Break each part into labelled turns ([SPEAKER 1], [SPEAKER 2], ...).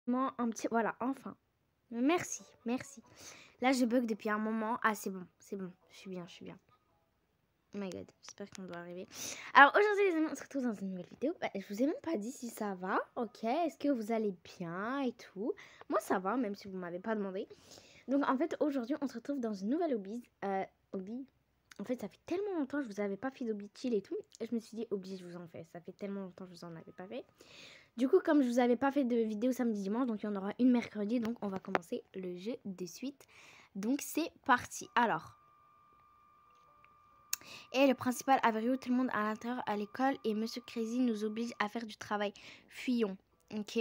[SPEAKER 1] Un petit... Voilà, enfin. Merci, merci. Là, je bug depuis un moment. Ah, c'est bon, c'est bon. Je suis bien, je suis bien. Oh my god, j'espère qu'on doit arriver. Alors aujourd'hui les amis, on se retrouve dans une nouvelle vidéo. Je vous ai même pas dit si ça va, ok? Est-ce que vous allez bien et tout? Moi ça va, même si vous m'avez pas demandé. Donc en fait aujourd'hui on se retrouve dans une nouvelle hobby. Hobby. En fait ça fait tellement longtemps que je vous avais pas fait d'hobby chill et tout. Et je me suis dit obligé je vous en fais. Ça fait tellement longtemps que je vous en avais pas fait. Du coup comme je vous avais pas fait de vidéo samedi dimanche, donc il y en aura une mercredi. Donc on va commencer le jeu de suite. Donc c'est parti. Alors... Et le principal avertit tout le monde à l'intérieur à l'école et Monsieur Crazy nous oblige à faire du travail. Fuyons. Ok.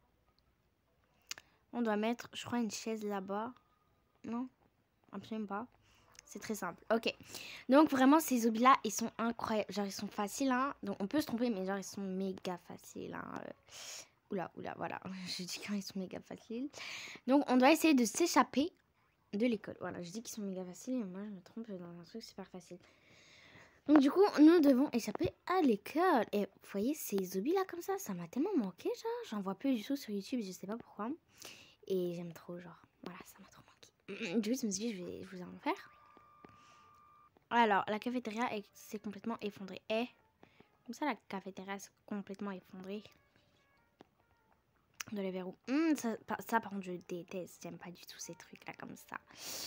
[SPEAKER 1] On doit mettre, je crois, une chaise là-bas. Non, absolument pas. C'est très simple. Ok. Donc vraiment, ces zombies-là, ils sont incroyables. Genre, ils sont faciles, hein. Donc on peut se tromper, mais genre, ils sont méga faciles, hein. Oula, oula, voilà. Je dis quand ils sont méga faciles. Donc on doit essayer de s'échapper de l'école. Voilà, je dis qu'ils sont méga faciles et moi, je me trompe dans un truc super facile. Donc du coup, nous devons échapper à l'école. Et vous voyez, ces zombies là comme ça m'a tellement manqué, genre. J'en vois plus du tout sur YouTube, je sais pas pourquoi. Et j'aime trop, genre. Voilà, ça m'a trop manqué. Du coup, je me suis dit, je vais vous en faire. Alors, la cafétéria s'est complètement effondrée. Et comme ça, la cafétéria s'est complètement effondrée. De les verrous. Ça, par contre, je déteste. J'aime pas du tout ces trucs là comme ça.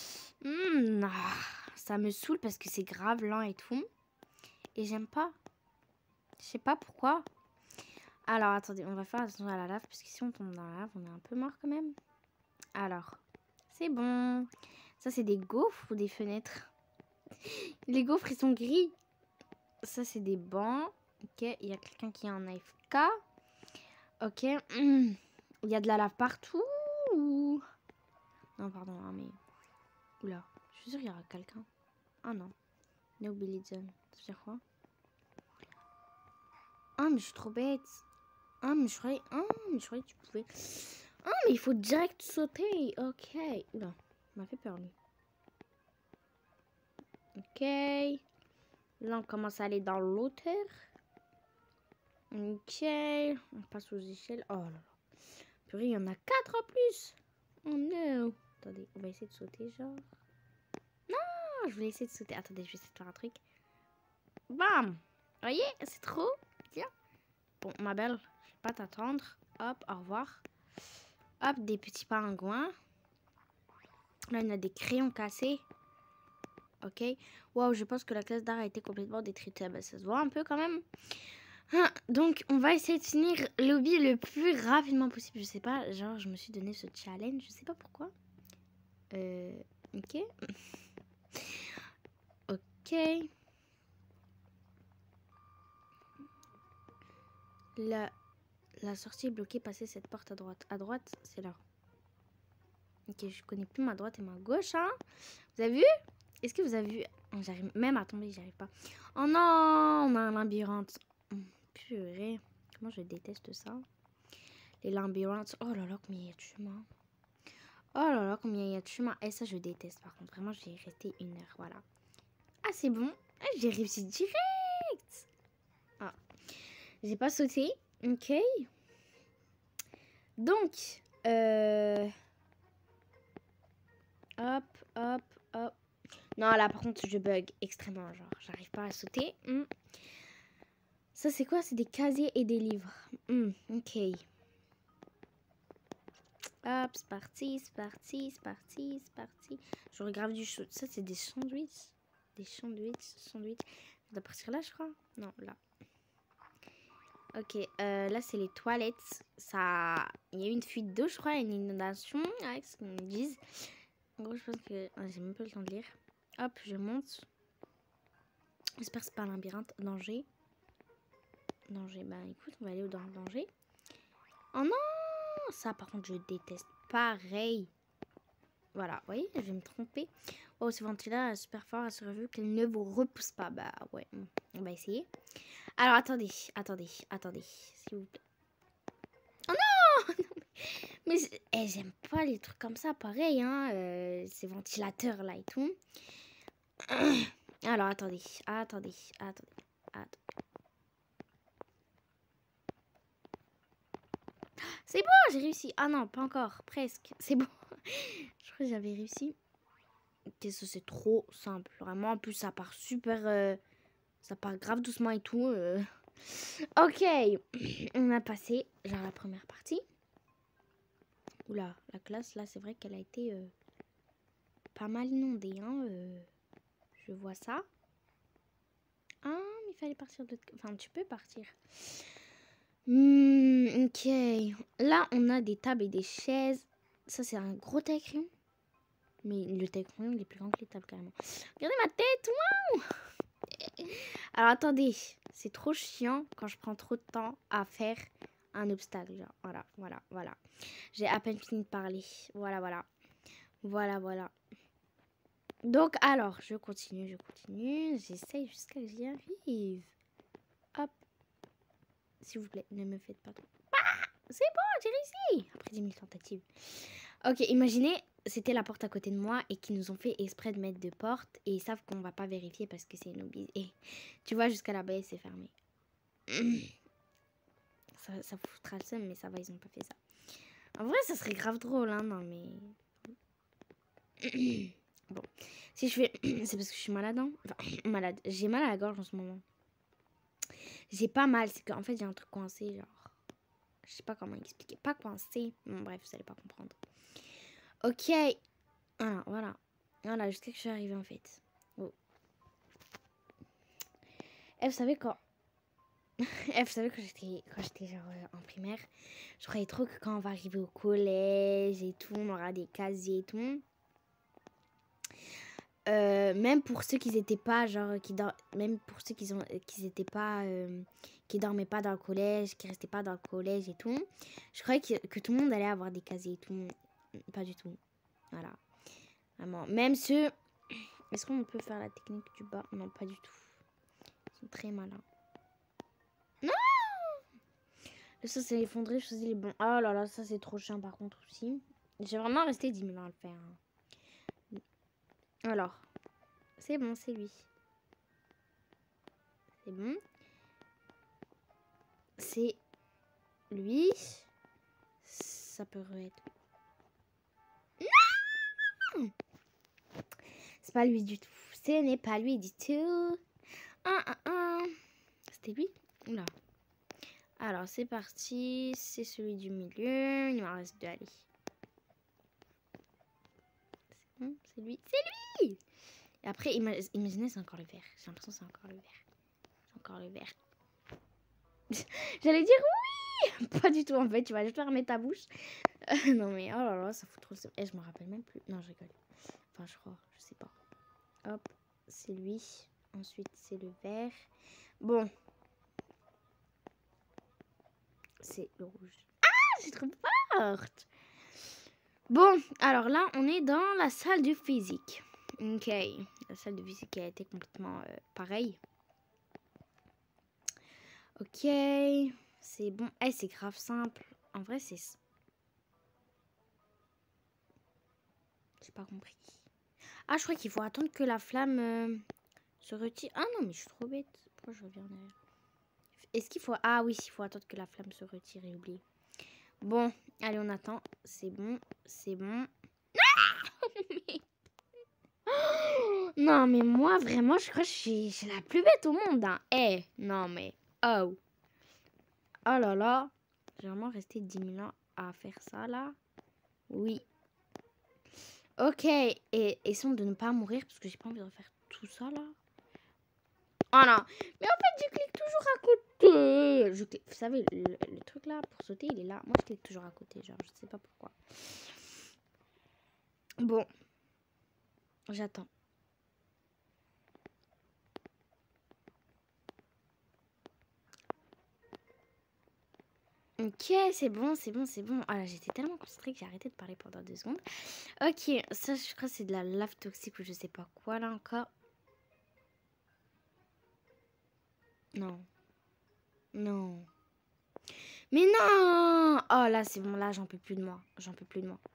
[SPEAKER 1] Ça me saoule parce que c'est grave lent et tout. Et j'aime pas. Je sais pas pourquoi. Alors, attendez, on va faire attention à la lave, parce que si on tombe dans la lave, on est un peu mort quand même. Alors, c'est bon. Ça, c'est des gaufres ou des fenêtres? Les gaufres, ils sont gris. Ça, c'est des bancs. Ok, il y a quelqu'un qui est en AFK. Ok. Il y a de la lave partout. Non, pardon, hein, mais... Oula, je suis sûre qu'il y aura quelqu'un. Ah non. No Billy John. Ça veut dire quoi? Ah, mais je suis trop bête. Ah, mais je croyais que tu pouvais... Ah, mais il faut direct sauter. Ok. Oula, il m'a fait peur, lui. Ok. Là, on commence à aller dans l'auteur. Ok. On passe aux échelles. Oh là là. Purée, il y en a 4 en plus. Oh non. Attendez, on va essayer de sauter, genre. Non, je voulais essayer de sauter. Attendez, je vais essayer de faire un truc. Bam. Vous voyez, c'est trop bien. Bon, ma belle, je vais pas t'attendre. Hop, au revoir. Hop, des petits pingouins. Là, on a des crayons cassés. Ok. Waouh, je pense que la classe d'art a été complètement détruite. Bah, ça se voit un peu quand même. Donc, on va essayer de finir le hobby le plus rapidement possible. Je sais pas, genre, je me suis donné ce challenge. Je sais pas pourquoi. Ok. Ok. La sortie est bloquée. Passez cette porte à droite. À droite, c'est là. Ok, je connais plus ma droite et ma gauche, hein. Vous avez vu? Est-ce que vous avez vu? Oh, j'arrive même à tomber, j'y arrive pas. Oh non, on a un labyrinthe. Purée, comment je déteste ça. Les labyrinthes. Oh là là, combien il y a de chemin. Oh là là, combien il y a de chemin. Et ça, je déteste par contre. Vraiment, je vais y rester 1 heure, voilà. Ah, c'est bon. Ah, j'ai réussi direct. Ah, j'ai pas sauté. Ok. Donc, hop, hop, hop. Non, là, par contre, je bug extrêmement. Genre, j'arrive pas à sauter. Ça, c'est quoi? C'est des casiers et des livres. Ok. Hop, c'est parti, c'est parti, c'est parti, c'est parti. Je regarde du chaud. Ça, c'est des sandwichs. Des sandwichs. Ça doit partir là, je crois. Non, là. Ok, là, c'est les toilettes. Ça... Il y a eu une fuite d'eau, je crois, une inondation, avec ce qu'ils me disent. En gros, je pense que... j'ai même pas le temps de lire. Hop, je monte. J'espère que c'est pas un labyrinthe. Danger. Danger. Bah, écoute, on va aller dans le danger. Oh non! Ça, par contre, je déteste. Pareil. Voilà, vous voyez, je vais me tromper. Oh, ce ventilo super fort, assurez-vous qu'il ne vous repousse pas. Bah ouais, on va essayer. Alors, attendez, s'il vous plaît. Oh non! Mais j'aime pas les trucs comme ça, pareil, hein. Ces ventilateurs là et tout. Alors, attendez. C'est bon, j'ai réussi. Ah non, pas encore. Presque. C'est bon. Je crois que j'avais réussi. Ok, ça c'est trop simple. Vraiment, en plus, ça part super... ça part grave doucement et tout. Ok. On a passé, genre, la première partie. Oula, la classe, là, c'est vrai qu'elle a été pas mal inondée. Hein, je vois ça. Ah, mais il fallait partir de... Enfin, tu peux partir. Ok. Là, on a des tables et des chaises. Ça, c'est un gros taille-crayon. Mais le taille-crayon, il est plus grand que les tables, carrément. Regardez ma tête, waouh! Alors, attendez. C'est trop chiant quand je prends trop de temps à faire un obstacle. Genre, voilà, voilà, voilà. J'ai à peine fini de parler. Voilà, voilà. Voilà, voilà. Donc, alors, je continue, je continue. J'essaye jusqu'à que j'y arrive. Hop. S'il vous plaît, ne me faites pas trop. Ah, c'est bon, j'ai réussi. Après 10 000 tentatives. Ok, imaginez, c'était la porte à côté de moi et qu'ils nous ont fait exprès de mettre deux portes et ils savent qu'on va pas vérifier parce que c'est une oblige. Et tu vois, jusqu'à là-bas, c'est fermé. Ça foutra le seum, mais ça va, ils ont pas fait ça. En vrai, ça serait grave drôle, hein, non, mais... Bon, si je fais... c'est parce que je suis malade, hein. Enfin, malade. J'ai mal à la gorge en ce moment. J'ai pas mal, c'est qu'en fait, j'ai un truc coincé, genre... Je sais pas comment expliquer. Pas coincé. Bon, bref, vous allez pas comprendre. Ok. Voilà, voilà. Voilà, jusqu'à que je suis arrivée, en fait. Oh. Et vous savez quand... Et vous savez quand j'étais genre en primaire, je croyais trop que quand on va arriver au collège et tout, on aura des casiers et tout. Même pour ceux qui n'étaient pas genre même pour ceux qui étaient pas qui dormaient pas dans le collège, qui restaient pas dans le collège et tout, je croyais que tout le monde allait avoir des casiers et tout. Pas du tout. Voilà. Vraiment. Même ceux... Est-ce qu'on peut faire la technique du bas? Non, pas du tout. Ils sont très malins. Non! Ça c'est effondré, je faisais les bons. Oh là là, ça c'est trop chiant par contre aussi. J'ai vraiment resté 10 000 ans à le faire. Hein. Alors, c'est bon, c'est lui. C'est bon. C'est lui. Ça peut être... Non! C'est pas lui du tout. Ce n'est pas lui du tout. C'était lui? Oula. Alors, c'est parti. C'est celui du milieu. Il m'en reste deux, allez. C'est bon, c'est lui. C'est lui! Et après, imaginez, c'est encore le vert. J'ai l'impression que c'est encore le vert. C'est encore le vert. J'allais dire oui! Pas du tout, en fait. Tu vas juste fermer ta bouche. Non, mais oh là là, ça fout trop le... Eh, je me rappelle même plus. Non, je rigole. Enfin, je crois. Je sais pas. Hop, c'est lui. Ensuite, c'est le vert. Bon. C'est le rouge. Ah, j'ai trop forte. Bon, alors là, on est dans la salle de physique. Ok. La salle de physique a été complètement pareille. Ok. C'est bon. Eh, c'est grave simple. En vrai, c'est... J'ai pas compris. Ah, je crois qu'il faut attendre que la flamme se retire. Ah non, mais je suis trop bête. Pourquoi je reviens derrière? Est-ce qu'il faut... Ah oui, il faut attendre que la flamme se retire et oublier. Bon, allez, on attend. C'est bon, c'est bon. Non, mais moi, vraiment, je crois que je suis la plus bête au monde. Hein. Eh, non, mais... Oh. Oh là là. J'ai vraiment resté 10 000 ans à faire ça, là. Oui. Ok. Et essayons de ne pas mourir, parce que j'ai pas envie de refaire tout ça, là. Oh non. Mais en fait, je clique toujours à côté. Vous savez, le truc, là, pour sauter, il est là. Moi, je clique toujours à côté, genre, je sais pas pourquoi. Bon. J'attends. Ok, c'est bon, c'est bon, c'est bon. Ah là, j'étais tellement concentrée que j'ai arrêté de parler pendant 2 secondes. Ok, ça, je crois que c'est de la lave toxique ou je sais pas quoi, là, encore. Non. Non. Mais non! Oh là, c'est bon, là, j'en peux plus de moi. J'en peux plus de moi.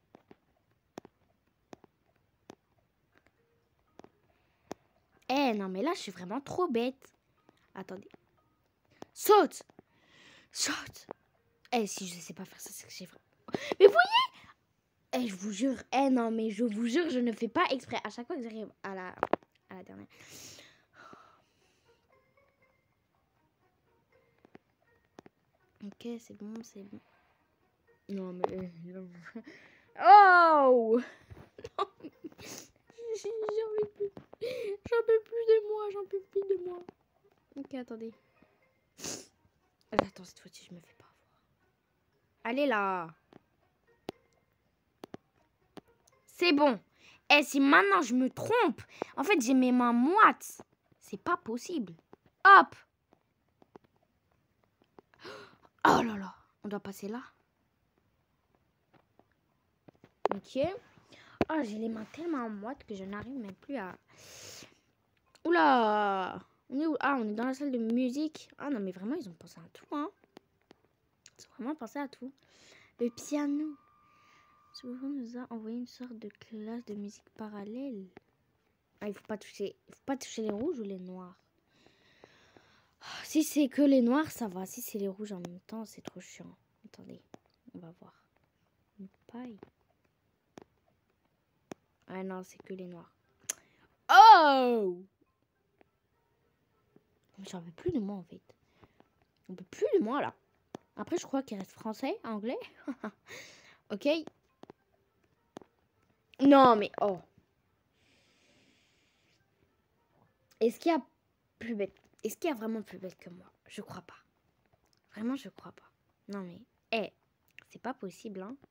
[SPEAKER 1] Eh, non, mais là, je suis vraiment trop bête. Attendez. Saute! Saute! Eh, si je sais pas faire ça, c'est que j'ai vraiment... Mais vous voyez? Eh, je vous jure. Eh, non, mais je vous jure, je ne fais pas exprès. À chaque fois que j'arrive à la dernière. Ok, c'est bon, c'est bon. Non, mais... Oh! Non, j'en peux plus. J'en peux plus de moi, j'en peux plus de moi. Ok, attendez. Attends, cette fois-ci, je me fais pas avoir. Allez, là. C'est bon. Et si maintenant je me trompe, en fait, j'ai mes mains moites. C'est pas possible. Hop. Oh là là. On doit passer là. Ok. Oh, j'ai les mains tellement moites que je n'arrive même plus à... Oula. On est où? Ah, on est dans la salle de musique. Ah non, mais vraiment, ils ont pensé à tout, hein. Ils ont vraiment pensé à tout. Le piano. Souvent, nous a envoyé une sorte de classe de musique parallèle. Ah, il faut pas toucher les rouges ou les noirs. Si c'est que les noirs, ça va. Si c'est les rouges en même temps, c'est trop chiant. Attendez, on va voir. Une paille. Ah non, c'est que les noirs. Oh! J'en veux plus de moi en fait. On peut plus de moi là. Après, je crois qu'il reste français, anglais. Ok. Non, mais oh. Est-ce qu'il y a plus belle? Est-ce qu'il y a vraiment plus belle que moi? Je crois pas. Vraiment, je crois pas. Non, mais, c'est pas possible, hein.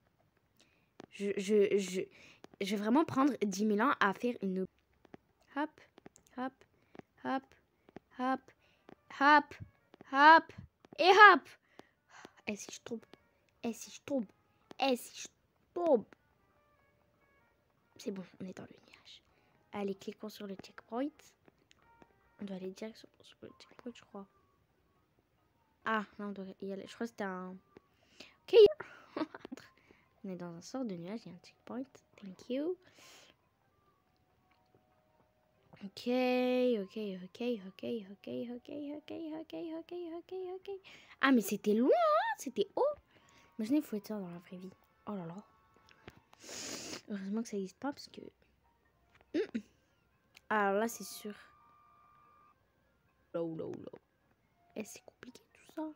[SPEAKER 1] Je vais vraiment prendre 10 000 ans à faire une... Hop, hop, hop, hop, hop, hop, et hop. Et si je tombe? Et si je tombe? Et si je tombe? C'est bon, on est dans le nuage. Allez, cliquons sur le checkpoint. On doit aller direct sur le checkpoint, je crois. Ah, non, on doit y aller. Je crois que c'était un... Ok. On est dans un sort de nuage, il y a un checkpoint. Thank you. Ok. Ah, mais c'était loin, hein? C'était haut. Imaginez, il faut être ça dans la vraie vie. Oh là là. Heureusement que ça n'existe pas parce que... Alors là, c'est sûr. Là. Et c'est compliqué tout ça.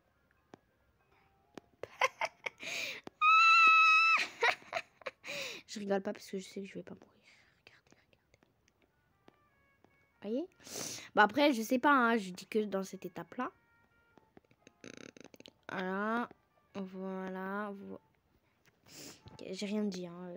[SPEAKER 1] Je rigole pas parce que je sais que je vais pas mourir. Regardez. Voyez? Bah après, je sais pas, hein, je dis que dans cette étape-là. Voilà. Okay, j'ai rien dit, hein.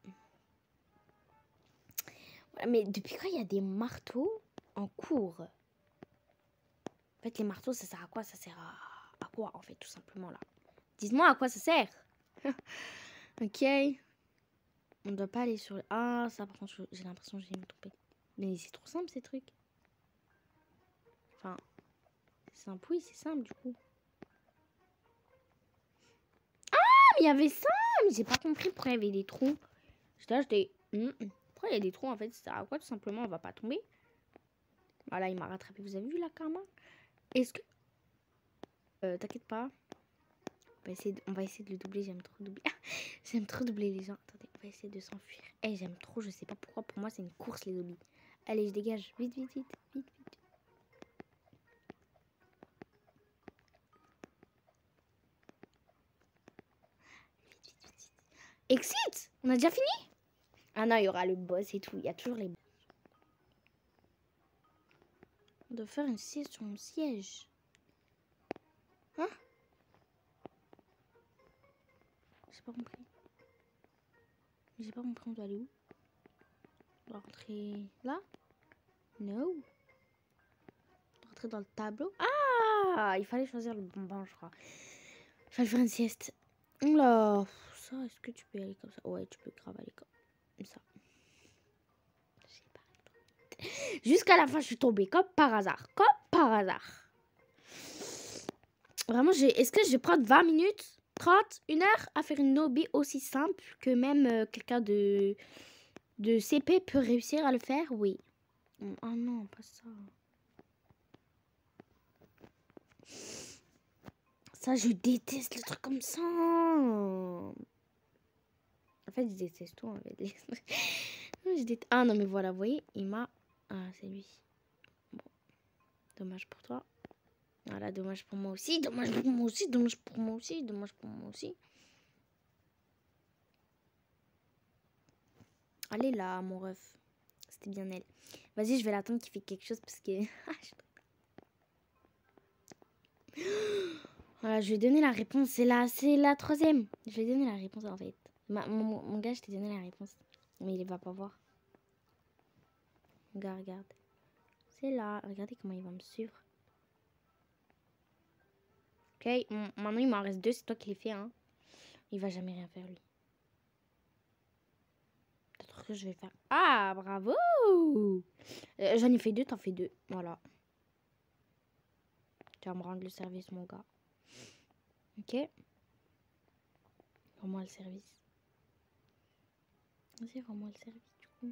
[SPEAKER 1] Voilà, mais depuis quand il y a des marteaux en cours? En fait, les marteaux, ça sert à quoi? Ça sert à quoi, en fait, tout simplement, là? Dites-moi à quoi ça sert. Ok. On doit pas aller sur... Ah, ça, par contre, j'ai l'impression que j'ai me tromper. Mais c'est trop simple, ces trucs. Enfin, c'est simple, oui, c'est simple, du coup. Ah, mais il y avait ça. Mais j'ai pas compris pourquoi il y avait des trous. J'étais... Pourquoi il y a des trous, en fait? Ça sert à quoi, tout simplement? On va pas tomber. Voilà, il m'a rattrapé. Vous avez vu, la karma? Est-ce que... T'inquiète pas. On va essayer de le doubler. J'aime trop doubler. J'aime trop doubler les gens. Attendez, on va essayer de s'enfuir. J'aime trop. Je sais pas pourquoi. Pour moi, c'est une course, les zombies. Allez, je dégage. Vite. Exit! On a déjà fini? Ah non, il y aura le boss et tout. Il y a toujours les... On doit faire une sieste sur mon siège. Hein? J'ai pas compris. On doit aller où? On doit rentrer là? No. On doit rentrer dans le tableau. Ah! Il fallait choisir le bon banc, je crois. Il fallait faire une sieste. Oula! Ça, est-ce que tu peux y aller comme ça? Ouais, tu peux grave aller comme ça. Jusqu'à la fin, je suis tombée comme par hasard. Vraiment, est-ce que je vais prendre 20 minutes, 30, 1 heure à faire une lobby aussi simple que même quelqu'un de CP peut réussir à le faire? Oui. Oh non, pas ça. Ça, je déteste le truc comme ça. En fait, je déteste tout, en fait. Ah non, mais voilà, vous voyez, il m'a... Ah, c'est lui. Bon, dommage pour toi. Voilà, dommage pour moi aussi, dommage pour moi aussi, dommage pour moi aussi, dommage pour moi aussi. Allez là, mon ref. C'était bien elle. Vas-y, je vais l'attendre qu'il fait quelque chose parce que... Voilà, je vais donner la réponse. C'est la troisième. Je vais donner la réponse en fait. Mon gars, je t'ai donné la réponse. Mais il va pas voir. Mon gars, regarde. C'est là. Regardez comment il va me suivre. Ok, maintenant il m'en reste 2. C'est toi qui les fais, hein. Il va jamais rien faire, lui. Peut-être que je vais faire... Ah, bravo. J'en ai fait 2, t'en fais 2. Voilà. Tu vas me rendre le service, mon gars. Ok. Rends-moi le service. Vas-y, rends-moi le service, du coup.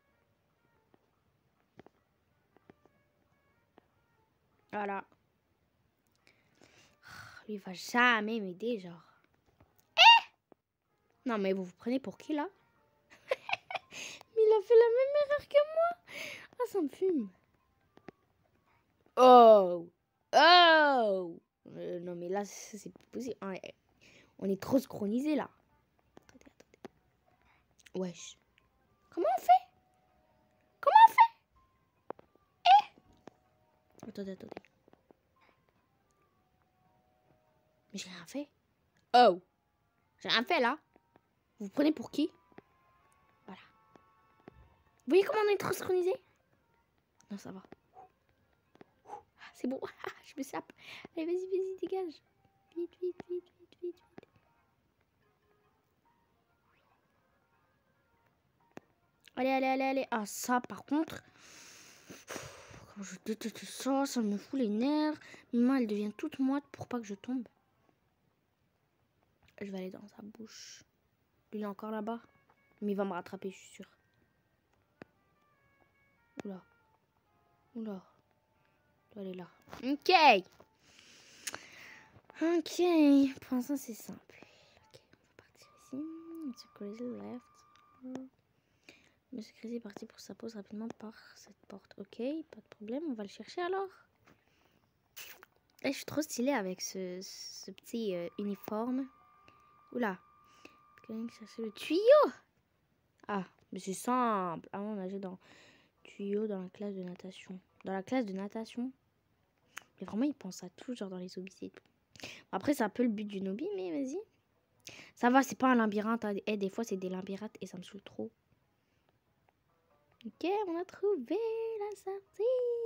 [SPEAKER 1] Voilà. Lui, il va jamais m'aider, genre. Non, mais vous vous prenez pour qui, là? Mais il a fait la même erreur que moi. Ah, ça me fume. Oh. Oh. Non, mais là, c'est pas possible. On est trop synchronisés, là. Attendez, attendez. Wesh. Comment on fait? Comment on fait? Attendez, attendez. Mais j'ai rien fait. Oh. J'ai rien fait, là. Vous vous prenez pour qui? Voilà. Vous voyez comment on est trop synchronisés? Non, ça va. Ah, c'est bon. Je me sape. Allez, vas-y, vas-y, dégage. Vite, vite, vite, vite, vite, vite. Allez, allez, allez, allez. Ah, ça, par contre... Quand je déteste ça, ça me fout les nerfs. Mes mains, elles deviennent toutes moites pour pas que je tombe. Je vais aller dans sa bouche. Lui, il est encore là-bas. Mais il va me rattraper, je suis sûre. Oula. Oula. Il doit aller là. Ok. Ok. Pour l'instant, c'est simple. Ok, on va partir ici. Monsieur Crazy left. Monsieur Crazy est parti pour sa pause rapidement par cette porte. Ok, pas de problème. On va le chercher alors. Là, je suis trop stylée avec ce petit uniforme. Oula. Chercher le tuyau. Ah, mais c'est simple. Ah, on nageait dans tuyau dans la classe de natation. Dans la classe de natation. Mais vraiment, ils pensent à tout, genre dans les hobbies et tout. Après, c'est un peu le but du hobby, mais vas-y. Ça va, c'est pas un labyrinthe. Hein. Des fois, c'est des labyrinthes et ça me saoule trop. Ok, on a trouvé la sortie.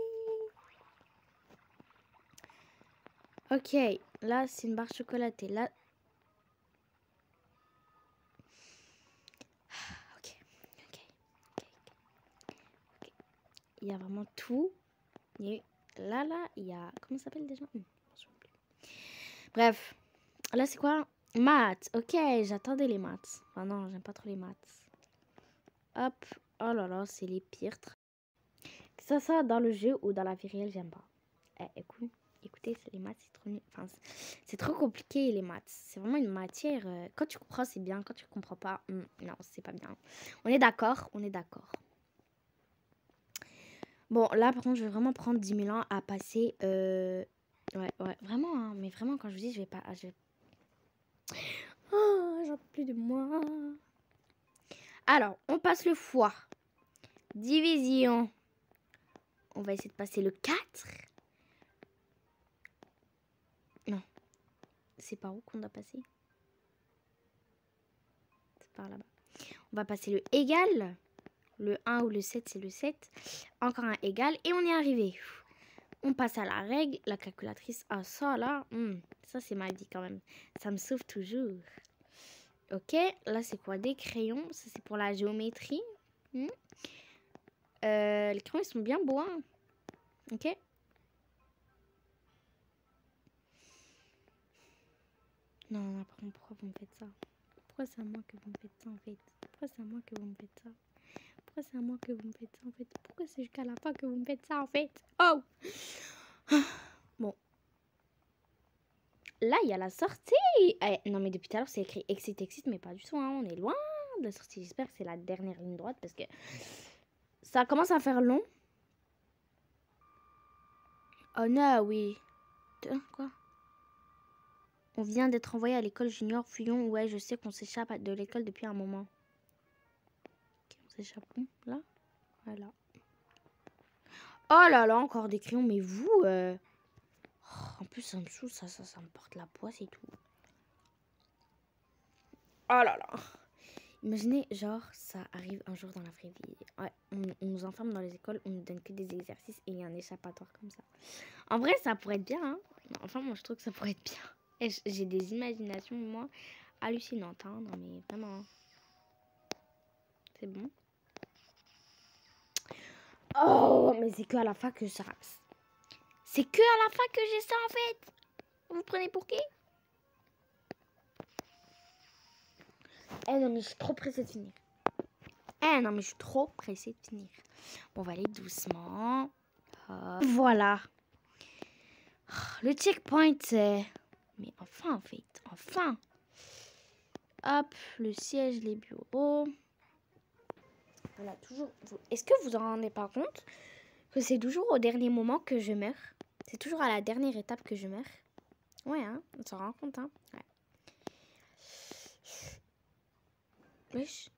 [SPEAKER 1] Ok, là, c'est une barre chocolatée. Là... Ok. Il y a vraiment tout. Et là, il y a... Comment ça s'appelle déjà? Bref. Là, c'est quoi? Maths. Ok, j'attendais les maths. Enfin, non, j'aime pas trop les maths. Hop. Oh là là, c'est les pires. Que ça dans le jeu ou dans la vie réelle, j'aime pas. Écoutez, les maths, c'est trop... Enfin, c'est trop compliqué, les maths. C'est vraiment une matière... quand tu comprends, c'est bien. Quand tu comprends pas, non, c'est pas bien. On est d'accord? On est d'accord. Bon, là, par contre, je vais vraiment prendre 10 000 ans à passer... Ouais, vraiment, hein, mais vraiment, quand je vous dis, je vais pas... Oh, j'en peux plus de moi. Alors, on passe le foie. Division. On va essayer de passer le 4. Non. C'est par où qu'on doit passer? C'est par là-bas. On va passer le égal. Le 1 ou le 7, c'est le 7. Encore un égal. Et on est arrivé. On passe à la règle. La calculatrice. Ah, ça, là. Ça, c'est ma vie quand même. Ça me sauve toujours. Ok. Là, c'est quoi? Des crayons. Ça, c'est pour la géométrie. Les crayons, ils sont bien beaux. Hein. Ok. Non, par contre, pourquoi vous me faites ça? Pourquoi c'est à moi que vous me faites ça, en fait? Pourquoi c'est à moi que vous me faites ça? Pourquoi c'est à moi que vous me faites ça, en fait? Pourquoi c'est jusqu'à la fin que vous me faites ça, en fait? Oh! Bon. là, il y a la sortie. Non, mais depuis tout à l'heure, c'est écrit exit, exit, mais pas du tout. Hein. On est loin de la sortie. J'espère que c'est la dernière ligne droite parce que ça commence à faire long. Oh non, oui. Quoi? On vient d'être envoyé à l'école junior Fuyons. Ouais, je sais qu'on s'échappe de l'école depuis un moment. Ok, on s'échappe là. Voilà. Oh là là, encore des crayons. Mais vous, en plus, ça me saoule, ça me porte la poisse et tout. Oh là là. Imaginez, genre, ça arrive un jour dans la vraie vie. Ouais, on nous enferme dans les écoles, on nous donne que des exercices et il y a un échappatoire comme ça. En vrai, ça pourrait être bien, hein. Enfin, moi, je trouve que ça pourrait être bien. Et j'ai des imaginations, moi, hallucinantes, hein. Non, mais vraiment. C'est bon. Oh, mais c'est que à la fin que ça... C'est que à la fin que j'ai ça, en fait. Vous prenez pour qui? Eh non, mais je suis trop pressée de finir. Eh non, mais je suis trop pressée de finir. Bon, on va aller doucement. Voilà. Le checkpoint, c'est... Mais enfin, en fait. Enfin. Hop, le siège, les bureaux. Voilà, toujours... Est-ce que vous en rendez pas compte que c'est toujours au dernier moment que je meurs? C'est toujours à la dernière étape que je meurs. Ouais, hein, on s'en rend compte, hein. Ouais. Wesh.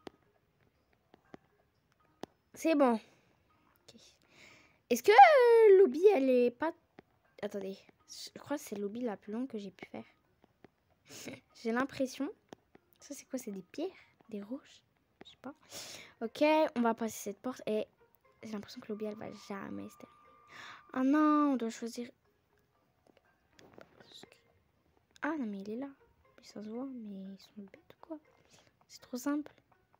[SPEAKER 1] C'est bon. Okay. Est-ce que l'obby, elle est pas... Attendez. Je crois que c'est l'obby la plus longue que j'ai pu faire. J'ai l'impression... Ça, c'est quoi? C'est des pierres? Des roches? Je sais pas. Ok, on va passer cette porte et j'ai l'impression que l'obby, elle va jamais se terminer. Ah non, on doit choisir... Ah non, mais il est là. Mais ça se voit, mais ils sont bêtes ou quoi? C'est trop simple.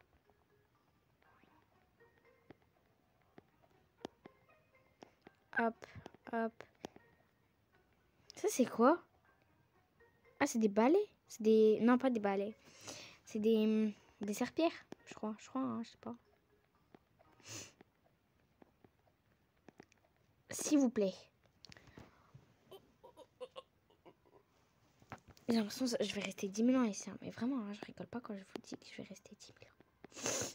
[SPEAKER 1] Hop, hop. Ça, c'est quoi? Ah, c'est des balais? C'est des... Non, pas des balais. C'est des serpillères, je crois. Hein, je sais pas. S'il vous plaît. J'ai l'impression que je vais rester 10 000 ans ici. Hein. Mais vraiment, hein, je rigole pas quand je vous dis que je vais rester 10 000 ans.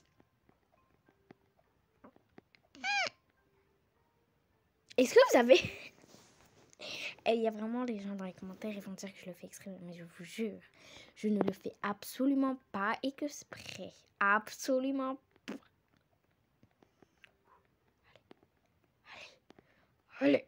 [SPEAKER 1] Est-ce que vous avez... Il y a vraiment des gens dans les commentaires, ils vont dire que je le fais exprès. Mais je vous jure, je ne le fais absolument pas exprès. Absolument pas. Allez.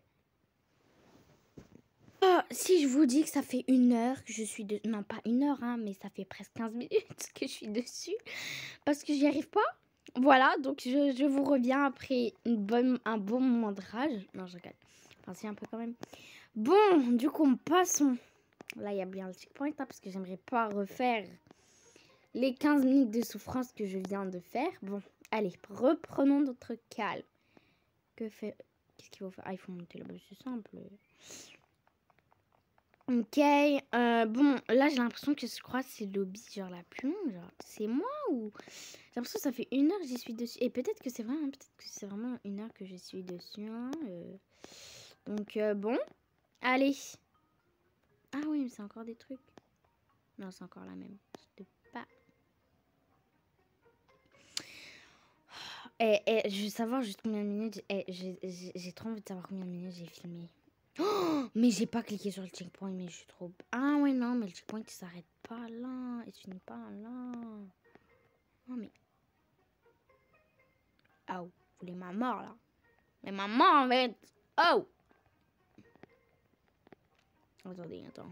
[SPEAKER 1] Oh, si je vous dis que ça fait 1 heure que je suis de... Non, pas 1 heure, hein, mais ça fait presque 15 minutes que je suis dessus. Parce que j'y arrive pas. Voilà, donc je vous reviens après un bon moment de rage. Non, je regarde. Enfin, si, un peu quand même. Bon, du coup, passons. Là, il y a bien le checkpoint, hein, parce que j'aimerais pas refaire les 15 minutes de souffrance que je viens de faire. Bon, allez, reprenons notre calme. Qu'est-ce qu'il faut faire? Ah, il faut monter là-bas, c'est simple. Ok, bon, là j'ai l'impression que je crois que c'est l'obby, genre la plus longue, genre c'est moi ou... J'ai l'impression que ça fait 1 heure que j'y suis dessus, et peut-être que c'est vrai, hein, peut-être que c'est vraiment 1 heure que je suis dessus, hein, Donc bon, allez. Ah oui, mais c'est encore des trucs. Non, c'est encore la même, je sais pas. Je veux savoir juste combien de minutes, j'ai trop envie de savoir combien de minutes j'ai filmé. Oh, mais j'ai pas cliqué sur le checkpoint, mais je suis trop... Ah ouais, non, mais le checkpoint, il s'arrête pas là. Il finit pas là. Non, mais... Oh, vous voulez ma mort, là? Mais ma mort, en fait. Oh! Attendez, attends.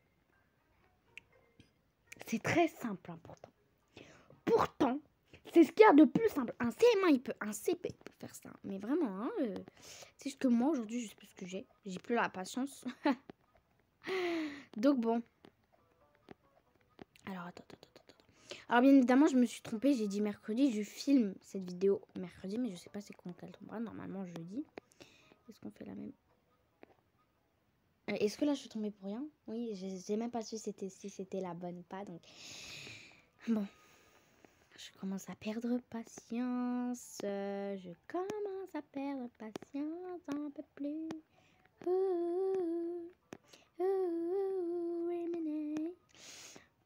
[SPEAKER 1] C'est très simple, hein, pourtant. Pourtant, c'est ce qu'il y a de plus simple. Un CM1, un CP peut faire ça. Mais vraiment, hein, c'est juste que moi, aujourd'hui, je sais plus ce que j'ai. J'ai plus la patience. Donc bon. Alors, attends. Alors, bien évidemment, je me suis trompée. J'ai dit mercredi. Je filme cette vidéo mercredi, mais je sais pas c'est quand elle tombera. Normalement, jeudi. Est-ce qu'on fait la même? Est-ce que là, je suis tombée pour rien? Oui, j'ai même pas su si c'était la bonne ou pas. Donc, bon. Je commence à perdre patience. Je commence à perdre patience un peu plus.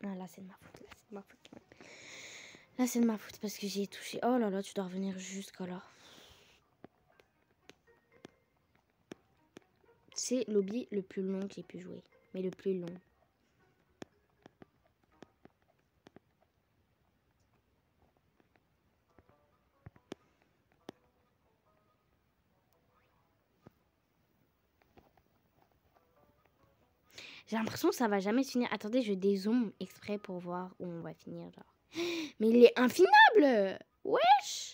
[SPEAKER 1] Ah, là, c'est de ma faute. Là, c'est de ma faute. Quand même. Là, c'est de ma faute parce que j'y ai touché. Oh là là, tu dois revenir jusqu'à là. C'est l'hobby le plus long que j'ai pu jouer. Mais le plus long. J'ai l'impression que ça va jamais se finir. Attendez, je dézoome exprès pour voir où on va finir. Genre. Mais il est infinable. Wesh.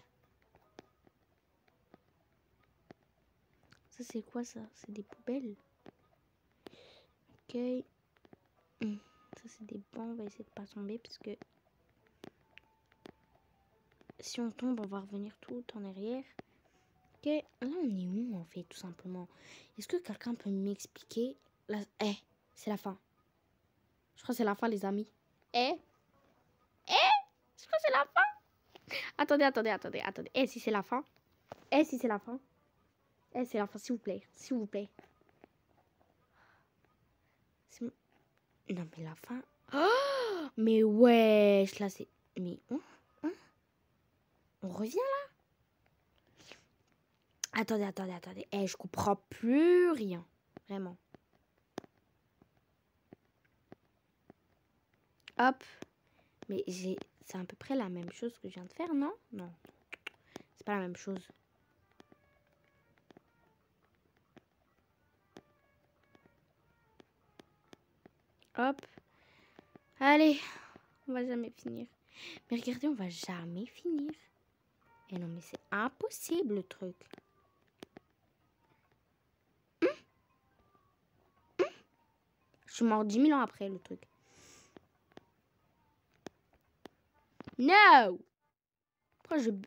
[SPEAKER 1] Ça, c'est quoi ça? C'est des poubelles. Ok. Ça, c'est des bancs. On va essayer de pas tomber parce que si on tombe, on va revenir tout en arrière. Ok. Là, on est où en fait, tout simplement? Est-ce que quelqu'un peut m'expliquer? Là, c'est la fin. Je crois que c'est la fin, les amis. Je crois que c'est la fin. Attendez. Si c'est la fin. Si c'est la fin. C'est la fin, s'il vous plaît. S'il vous plaît. Non, mais la fin. Oh, mais wesh, là, c'est... Mais on revient, là? Attendez. Je comprends plus rien. Vraiment. Hop. Mais c'est à peu près la même chose que je viens de faire, non? Non. C'est pas la même chose. Hop. Allez. On va jamais finir. Mais regardez, on va jamais finir. Et non, mais c'est impossible, le truc. Je suis mort 10 000 ans après, le truc. No! Pourquoi je...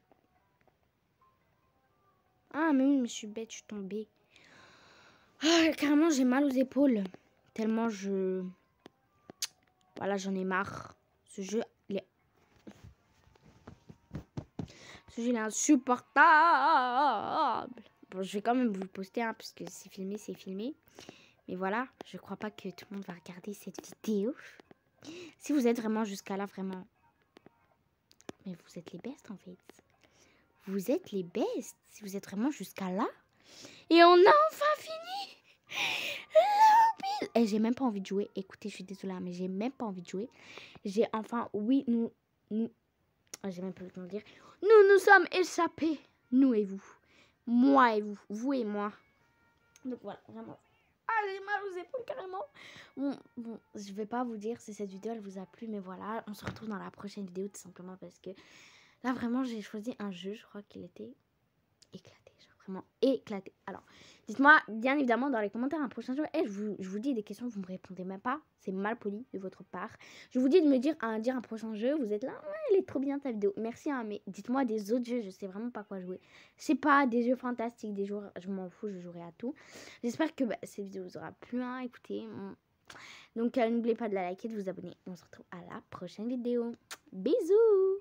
[SPEAKER 1] Ah, mais oui, mais je suis bête, je suis tombée. Ah, carrément, j'ai mal aux épaules. Tellement je... Voilà, j'en ai marre. Ce jeu, il est... Ce jeu, il est insupportable. Bon, je vais quand même vous le poster, hein, parce que c'est filmé. Mais voilà, je crois pas que tout le monde va regarder cette vidéo. Si vous êtes vraiment jusqu'à là, vraiment... Mais vous êtes les bestes, en fait. Vous êtes les bestes. Si vous êtes vraiment jusqu'à là. Et on a enfin fini. Et j'ai même pas envie de jouer. Écoutez, je suis désolée, mais j'ai même pas envie de jouer. J'ai enfin... Oui, nous... J'ai même pas le temps de dire. Nous sommes échappés. Nous et vous. Moi et vous. Vous et moi. Donc voilà, vraiment. Ah, j'ai mal aux épaules carrément. Bon, je vais pas vous dire si cette vidéo elle vous a plu, mais voilà, on se retrouve dans la prochaine vidéo tout simplement parce que là vraiment j'ai choisi un jeu, je crois qu'il était éclaté, genre vraiment éclaté. Alors, dites-moi bien évidemment dans les commentaires un prochain jeu. Je vous dis des questions, vous me répondez même pas, c'est mal poli de votre part. Je vous dis de me dire un prochain jeu, vous êtes là, ouais, elle est trop bien ta vidéo. Merci, hein, mais dites-moi des autres jeux, je sais vraiment pas quoi jouer. Je sais pas, des jeux fantastiques, des jeux, je m'en fous, je jouerai à tout. J'espère que cette vidéo vous aura plu, hein, écoutez. Donc n'oubliez pas de la liker, de vous abonner. On se retrouve à la prochaine vidéo. Bisous.